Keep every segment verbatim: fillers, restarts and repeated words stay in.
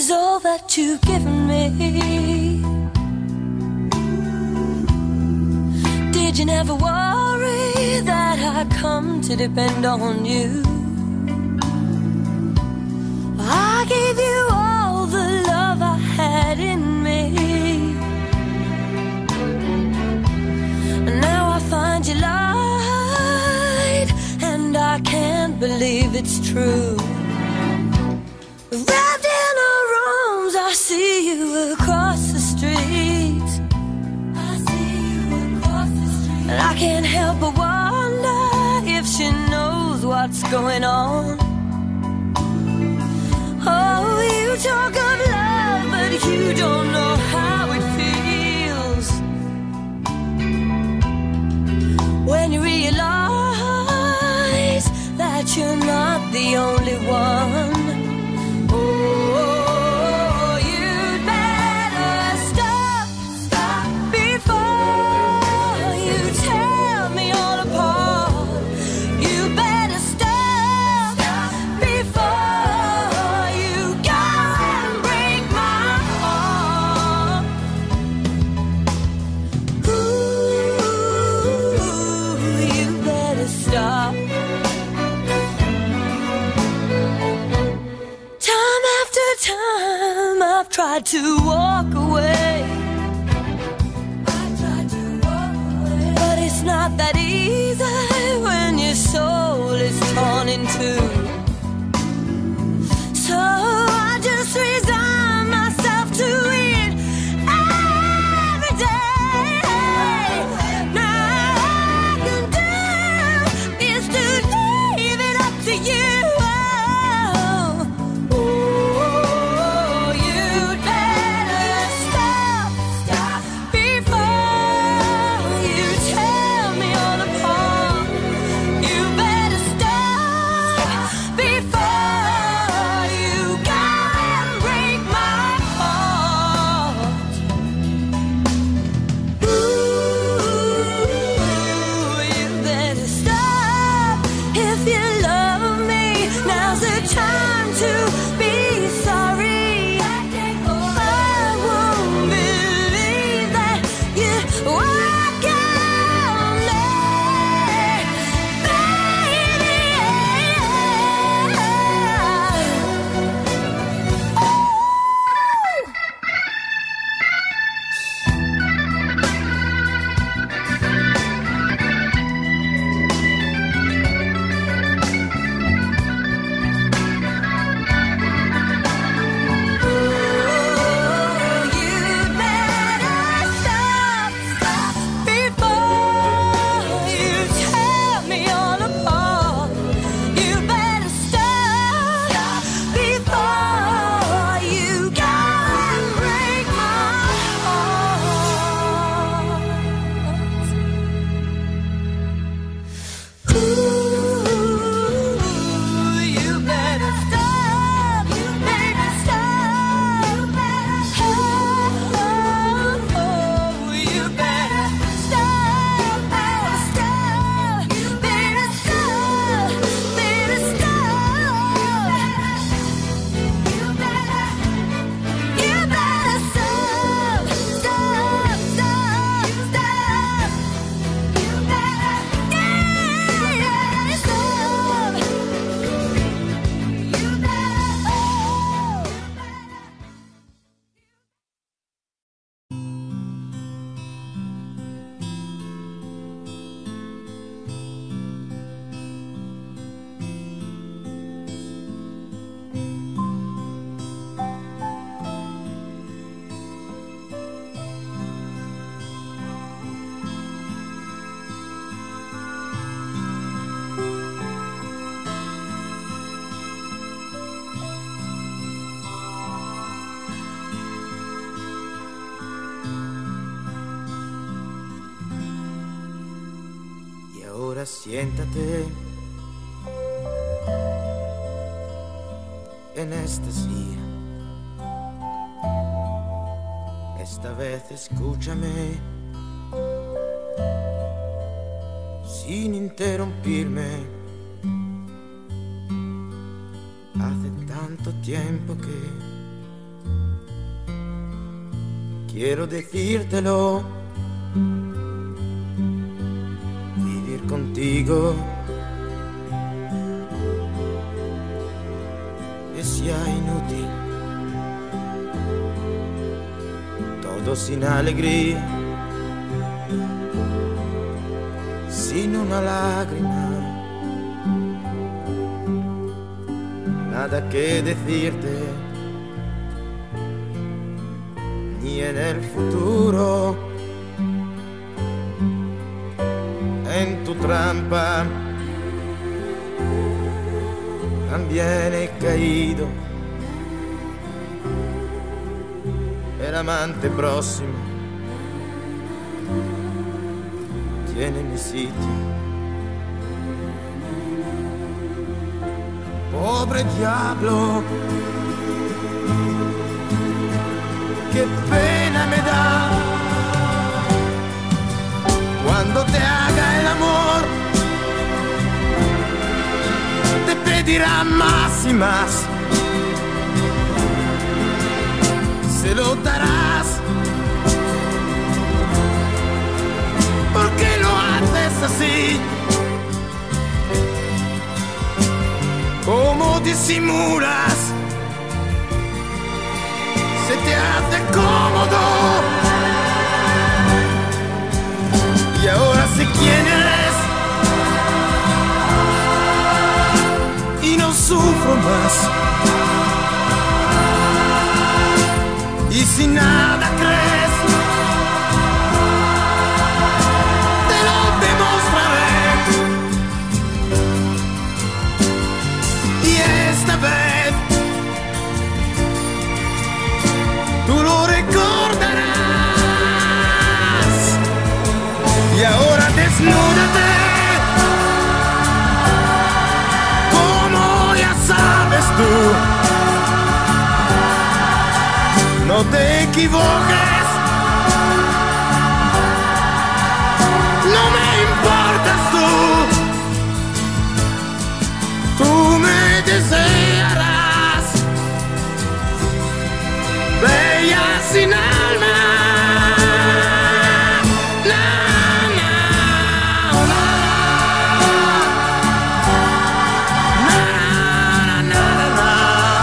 is all that you've given me. Did you never worry that I'd come to depend on you? I gave you all the love I had in me, and now I find you lied, and I can't believe it's true. Wrapped in our arms, I see you across the street. I see you across the street, and I can't help but wonder if she knows what's going on. Oh, you talk of love, but you don't know how it feels when you realize that you're not the only one. Oh, you'd better stop, stop before you tear me all apart. You better stop, stop before you go and break my heart. Ooh, you better stop. Time after time I've tried to walk away. I've tried to walk away, but it's not that easy when your soul is torn in two. So I just resign myself to it every day. Now all I can do is to leave it up to you. Oh, you'd better stop, stop before you tear me all apart. You better stop before you go and break my heart. Ooh, you better stop if you love me. Now's the time to be sorry. I won't believe that you walk on me, baby. You'd better stop, stop before you tear me all apart. You better stop before you go and break my heart. Ooh, you better stop, you better stop, you better stop. Oh, you better stop, better stop, you better stop, better stop. You better, you better stop, stop, stop, stop. You better, yeah, stop. You better, oh. Y ahora siéntate en esta silla. Esta vez escúchame sin interrumpirme. Hace tanto tiempo que quiero decírtelo. Vivir contigo es ya inútil, todo sin alegría, sin una lágrima, nada que decirte, ni en el futuro, en tu trampa también he caído. El amante próximo tiene mi sitio. Pobre diablo, qué pena me da cuando te haga el amor. Te pedirá más y más, se lo darás. ¿Por qué lo haces así? ¿Cómo disimulas? Se te hace cómodo. Y ahora sé quién eres y no sufro más. Y si nada crees, te lo demostraré. Y esta vez tú lo recordarás. Y ahora desnúdate, como ya sabes tú. No te equivoques, no me importas tú. Tú me desearás, bella sin alma. Na, na, na. Na, na, na, na, na.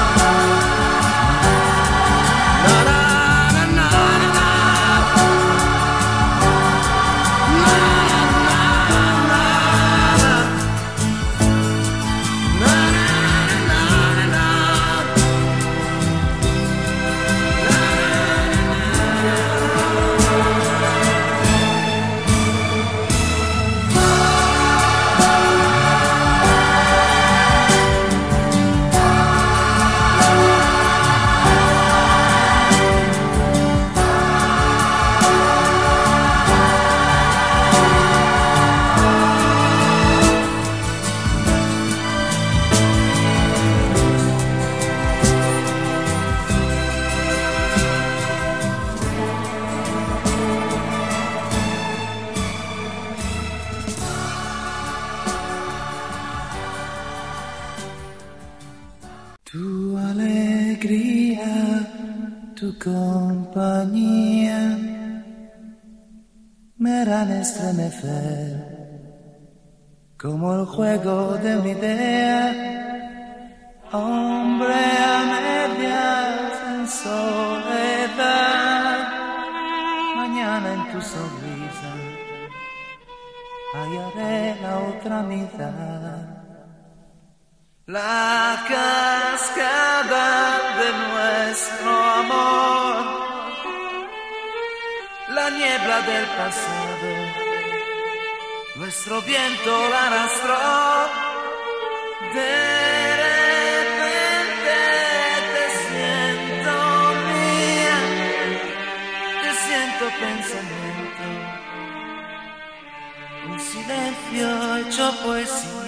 Tu alegría, tu compañía me harán estremecer como el juego de una idea, hombre a medias en soledad. Mañana en tu sonrisa hallaré la otra mitad. La cascada de nuestro amor, la niebla del pasado, nuestro viento la arrastró. De repente te siento mía, te siento pensamiento, un silencio hecho poesía.